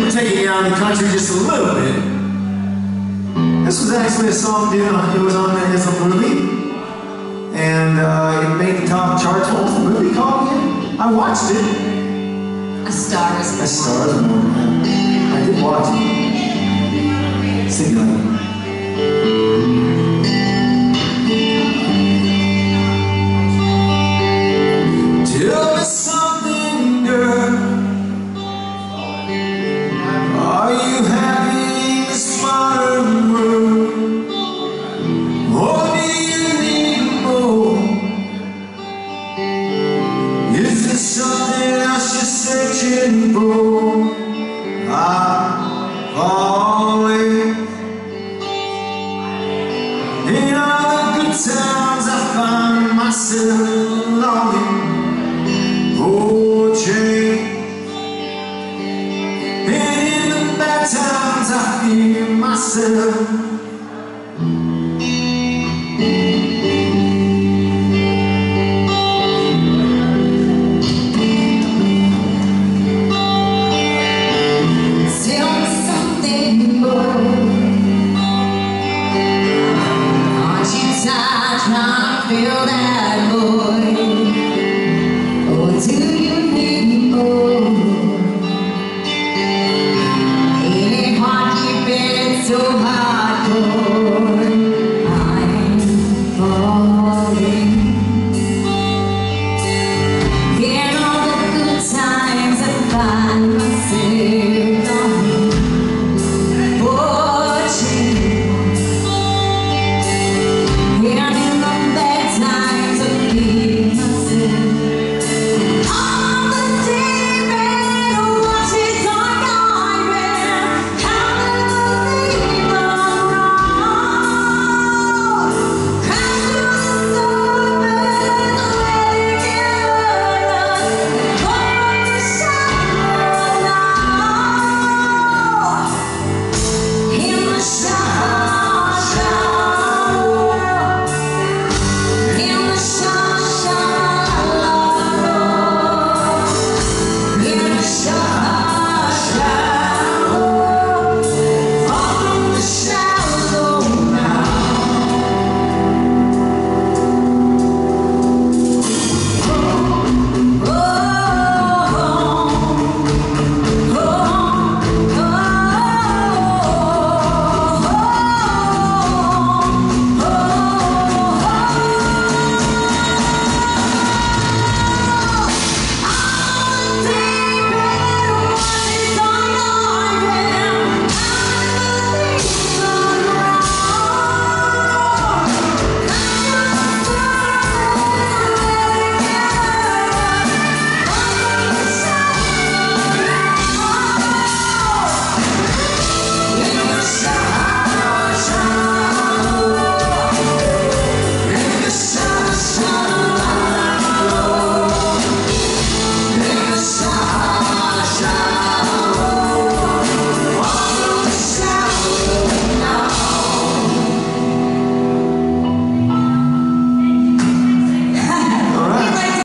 taking you out of the country just a little bit. This was actually a song it was on as a movie, and it made the top charts. What was the movie called again? I watched it. A Star Is Born. A Star Is Born. I did watch it. Sing it. Tell me something, girl. Are you happy in this modern world? Or do you need more? Is there something else you're searching for? I've always, in all the good times, I find myself longing for change. And in the bad times I feel myself